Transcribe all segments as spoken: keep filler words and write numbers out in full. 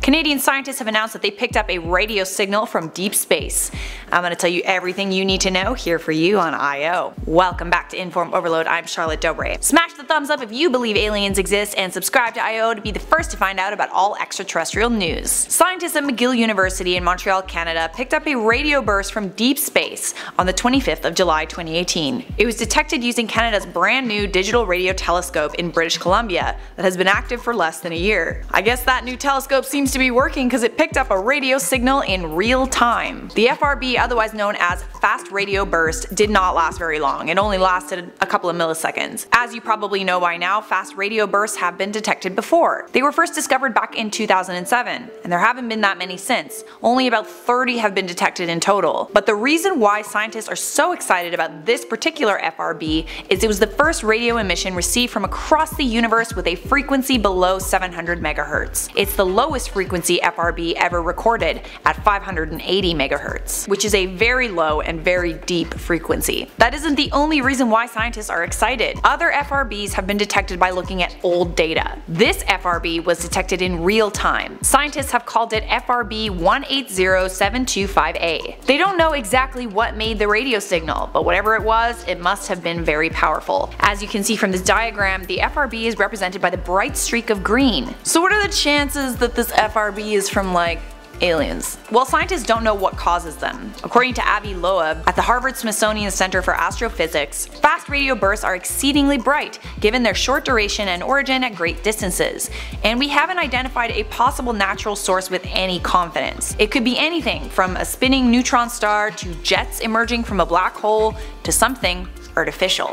Canadian scientists have announced that they picked up a radio signal from deep space. I'm going to tell you everything you need to know here for you on I O. Welcome back to Inform Overload, I'm Charlotte Dobre. Smash the thumbs up if you believe aliens exist and subscribe to I O to be the first to find out about all extraterrestrial news. Scientists at McGill University in Montreal, Canada picked up a radio burst from deep space on the twenty-fifth of July twenty eighteen. It was detected using Canada's brand new digital radio telescope in British Columbia that has been active for less than a year. I guess that new telescope seems to be working because it picked up a radio signal in real time. The F R B, otherwise known as Fast Radio Burst, did not last very long. It only lasted a couple of milliseconds. As you probably know by now, fast radio bursts have been detected before. They were first discovered back in two thousand seven, and there haven't been that many since. Only about thirty have been detected in total. But the reason why scientists are so excited about this particular F R B is it was the first radio emission received from across the universe with a frequency below seven hundred megahertz. It's the lowest frequency F R B ever recorded at five hundred eighty megahertz, which is a very low and very deep frequency. That isn't the only reason why scientists are excited. Other F R Bs have been detected by looking at old data. This F R B was detected in real time. Scientists have called it F R B one eight zero seven two five A. They don't know exactly what made the radio signal, but whatever it was, it must have been very powerful. As you can see from this diagram, the F R B is represented by the bright streak of green. So what are the chances that this F R B is from, like, aliens? Well, scientists don't know what causes them. According to Avi Loeb at the Harvard-Smithsonian Center for Astrophysics, fast radio bursts are exceedingly bright given their short duration and origin at great distances, and we haven't identified a possible natural source with any confidence. It could be anything from a spinning neutron star to jets emerging from a black hole to something artificial.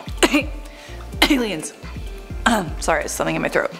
Aliens. Sorry, there's something in my throat.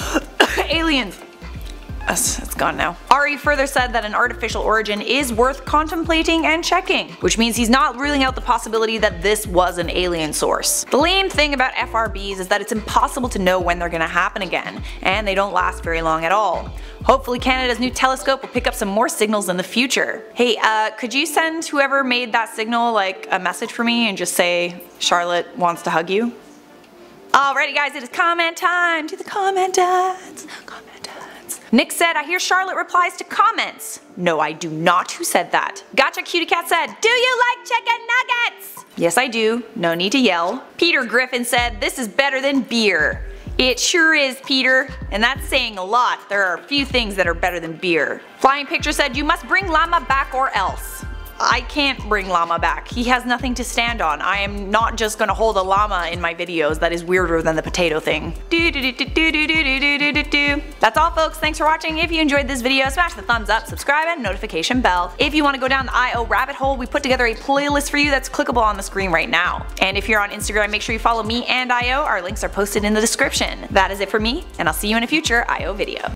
Aliens. It's gone now. Ari further said that an artificial origin is worth contemplating and checking, which means he's not ruling out the possibility that this was an alien source. The lame thing about F R Bs is that it's impossible to know when they're gonna happen again, and they don't last very long at all. Hopefully Canada's new telescope will pick up some more signals in the future. Hey, uh, could you send whoever made that signal like a message for me and just say Charlotte wants to hug you? Alrighty guys, it is comment time to the commenters. Nick said, I hear Charlotte replies to comments. No, I do not. Who said that? Gotcha Cutie Cat said, do you like chicken nuggets? Yes, I do. No need to yell. Peter Griffin said, this is better than beer. It sure is, Peter. And that's saying a lot. There are a few things that are better than beer. Flying Picture said, you must bring llama back or else. I can't bring llama back. He has nothing to stand on. I am not just gonna hold a llama in my videos. That is weirder than the potato thing. Do do do do do do do do do do. That's all folks, thanks for watching. If you enjoyed this video, smash the thumbs up, subscribe, and notification bell. If you want to go down the I O rabbit hole, we put together a playlist for you that's clickable on the screen right now. And if you're on Instagram, make sure you follow me and I O. Our links are posted in the description. That is it for me, and I'll see you in a future I O video.